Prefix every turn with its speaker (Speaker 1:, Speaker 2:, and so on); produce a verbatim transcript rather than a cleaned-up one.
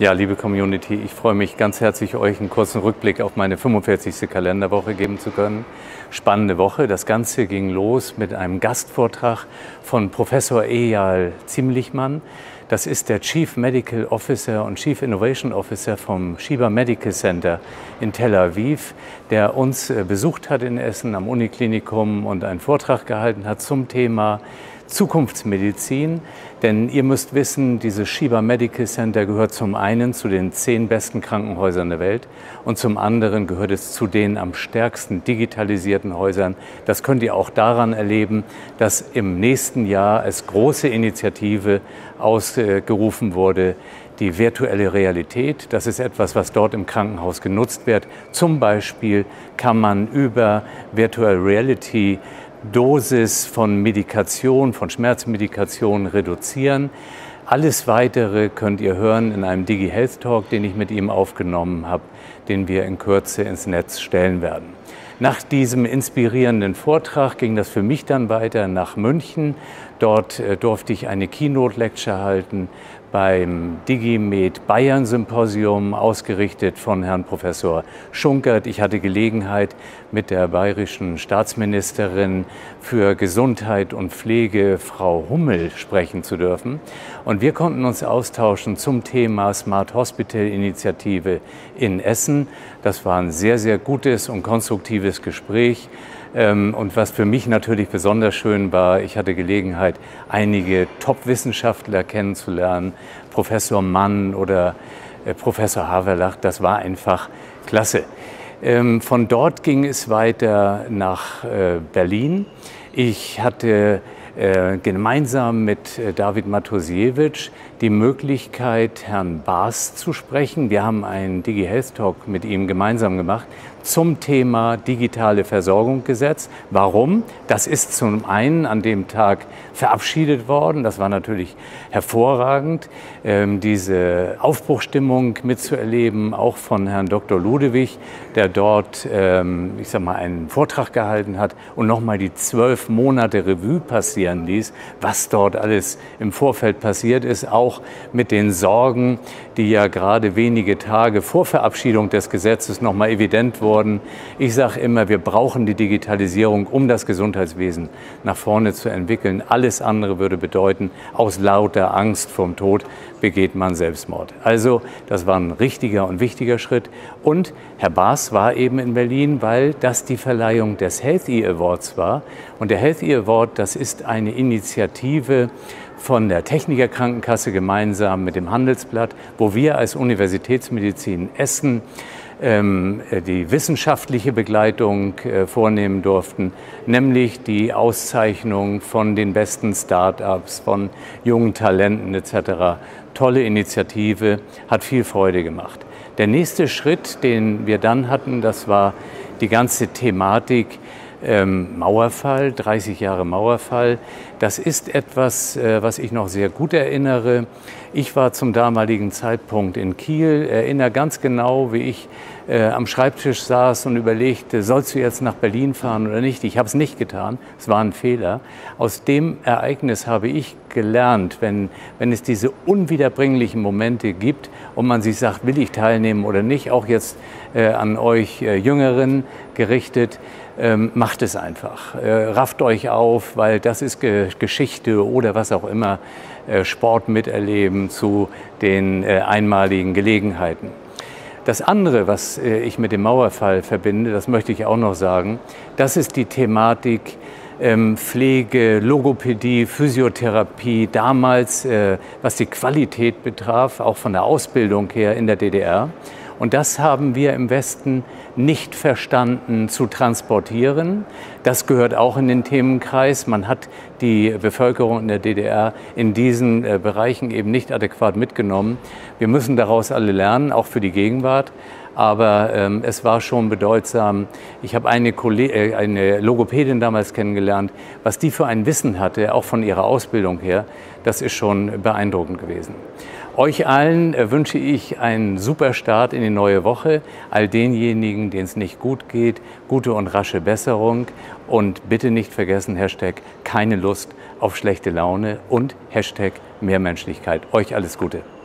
Speaker 1: Ja, liebe Community, ich freue mich ganz herzlich, euch einen kurzen Rückblick auf meine fünfundvierzigste Kalenderwoche geben zu können. Spannende Woche. Das Ganze ging los mit einem Gastvortrag von Professor Eyal Zimlichmann. Das ist der Chief Medical Officer und Chief Innovation Officer vom Sheba Medical Center in Tel Aviv, der uns besucht hat in Essen am Uniklinikum und einen Vortrag gehalten hat zum Thema Zukunftsmedizin. Denn ihr müsst wissen, dieses Sheba Medical Center gehört zum einen zu den zehn besten Krankenhäusern der Welt und zum anderen gehört es zu den am stärksten digitalisierten Häusern. Das könnt ihr auch daran erleben, dass im nächsten Jahr als große Initiative ausgerufen wurde, die virtuelle Realität. Das ist etwas, was dort im Krankenhaus genutzt wird. Zum Beispiel kann man über Virtual Reality Dosis von Medikation, von Schmerzmedikation reduzieren. Alles Weitere könnt ihr hören in einem Digi Health Talk, den ich mit ihm aufgenommen habe, den wir in Kürze ins Netz stellen werden. Nach diesem inspirierenden Vortrag ging das für mich dann weiter nach München. Dort äh, durfte ich eine Keynote Lecture halten beim DigiMed Bayern Symposium, ausgerichtet von Herrn Professor Schunkert. Ich hatte Gelegenheit, mit der bayerischen Staatsministerin für Gesundheit und Pflege, Frau Hummel, sprechen zu dürfen. Und wir konnten uns austauschen zum Thema Smart Hospital Initiative in Essen. Das war ein sehr, sehr gutes und konstruktives Gespräch. Und was für mich natürlich besonders schön war, ich hatte Gelegenheit, einige Top-Wissenschaftler kennenzulernen, Professor Mann oder Professor Haverlach, das war einfach klasse. Von dort ging es weiter nach Berlin. Ich hatte gemeinsam mit David Matusiewicz die Möglichkeit, Herrn Baas zu sprechen. Wir haben einen Digi Health Talk mit ihm gemeinsam gemacht zum Thema digitale Versorgungsgesetz. Warum? Das ist zum einen an dem Tag verabschiedet worden. Das war natürlich hervorragend, ähm, diese Aufbruchstimmung mitzuerleben, auch von Herrn Doktor Ludewig, der dort, ähm, ich sag mal, einen Vortrag gehalten hat und nochmal die zwölf Monate Revue passieren ließ, was dort alles im Vorfeld passiert ist, auch mit den Sorgen, die ja gerade wenige Tage vor Verabschiedung des Gesetzes nochmal evident wurden. Ich sage immer, wir brauchen die Digitalisierung, um das Gesundheitswesen nach vorne zu entwickeln. Alles andere würde bedeuten, aus lauter Angst vorm Tod begeht man Selbstmord. Also das war ein richtiger und wichtiger Schritt. Und Herr Baas war eben in Berlin, weil das die Verleihung des Healthy Awards war. Und der Healthy Award, das ist eine Initiative von der Techniker Krankenkasse gemeinsam mit dem Handelsblatt, wo wir als Universitätsmedizin Essen ähm, die wissenschaftliche Begleitung äh, vornehmen durften, nämlich die Auszeichnung von den besten Start-ups, von jungen Talenten et cetera. Tolle Initiative, hat viel Freude gemacht. Der nächste Schritt, den wir dann hatten, das war die ganze Thematik Ähm, Mauerfall, dreißig Jahre Mauerfall. Das ist etwas, äh, was ich noch sehr gut erinnere. Ich war zum damaligen Zeitpunkt in Kiel, erinnere ganz genau, wie ich äh, am Schreibtisch saß und überlegte, sollst du jetzt nach Berlin fahren oder nicht? Ich habe es nicht getan, es war ein Fehler. Aus dem Ereignis habe ich gelernt, wenn, wenn es diese unwiederbringlichen Momente gibt und man sich sagt, will ich teilnehmen oder nicht, auch jetzt äh, an euch äh, Jüngeren gerichtet, Ähm, macht es einfach. Äh, rafft euch auf, weil das ist Ge Geschichte oder was auch immer, äh, Sport miterleben zu den äh, einmaligen Gelegenheiten. Das andere, was äh, ich mit dem Mauerfall verbinde, das möchte ich auch noch sagen, das ist die Thematik ähm, Pflege, Logopädie, Physiotherapie, damals, äh, was die Qualität betraf, auch von der Ausbildung her in der D D R. Und das haben wir im Westen nicht verstanden zu transportieren. Das gehört auch in den Themenkreis. Man hat die Bevölkerung in der D D R in diesen äh, Bereichen eben nicht adäquat mitgenommen. Wir müssen daraus alle lernen, auch für die Gegenwart. Aber ähm, es war schon bedeutsam. Ich habe eine, äh, eine Logopädin damals kennengelernt, was die für ein Wissen hatte, auch von ihrer Ausbildung her. Das ist schon beeindruckend gewesen. Euch allen wünsche ich einen super Start in die neue Woche. All denjenigen, denen es nicht gut geht, gute und rasche Besserung. Und bitte nicht vergessen, Hashtag keine Lust auf schlechte Laune und Hashtag Mehrmenschlichkeit. Euch alles Gute.